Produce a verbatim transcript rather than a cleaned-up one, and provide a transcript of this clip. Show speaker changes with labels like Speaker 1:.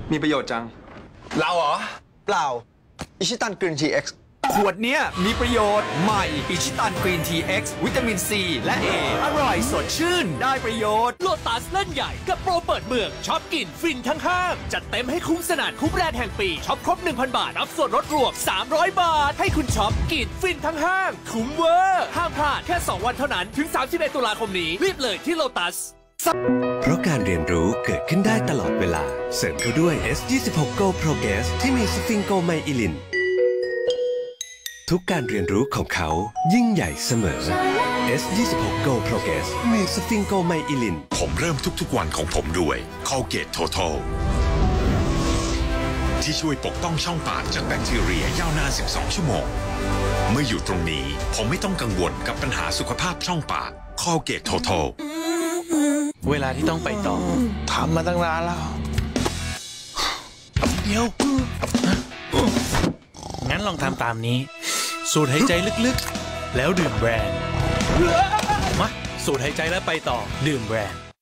Speaker 1: มีประโยชน์จังเราเหรอ
Speaker 2: เปล่าอิชิตันกรีนทีเอ็กซ์
Speaker 3: ขวดเนี้ยมีประโยชน์ใหม่อิชิตันกรีนทีเอ็กซ์วิตามินซีและ A อร่อยสดชื่นได้ประโยชน์
Speaker 4: โลตัสเล่นใหญ่กับโปรเปิดเมืองช็อปกินฟินทั้งห้างจัดเต็มให้คุ้มสนานคุ้มแรงแห่งปีช็อปครบ หนึ่งพัน บาทรับส่วนลดรวมสามร้อยบาทให้คุณช็อปกินฟินทั้งห้างคุ้มเวอร์ห้ามพลาดแค่สองวันเท่านั้นถึงสามสิบเอ็ดตุลาคมนี้รีบเลยที่โลตัส
Speaker 5: เพราะการเรียนรู้เกิดขึ้นได้ตลอดเวลาเสริมเข้าด้วย เอส ยี่สิบหก Go Progress ที่มีสฟิงโกไมอิลินทุกการเรียนรู้ของเขายิ่งใหญ่เสมอ เอส ยี่สิบหก Go Progress มีสฟิงโกไมอิลิน
Speaker 6: ผมเริ่มทุกๆวันของผมด้วย Colgate Total ที่ช่วยปกป้องช่องปากจากแบคทีเรียยาวนานสิบสองชั่วโมงเมื่ออยู่ตรงนี้ผมไม่ต้องกังวลกับปัญหาสุขภาพช่องปาก Colgate Total
Speaker 7: เวลาที่ต้องไปต่อ
Speaker 1: ทำมาตั้งนานแล้ว
Speaker 7: เดี๋ยวงั้นลองทำตามนี้สูดหายใจลึกๆแล้วดื่มแบรนด์มาสูดหายใจแล้วไปต่อดื่มแบรนด์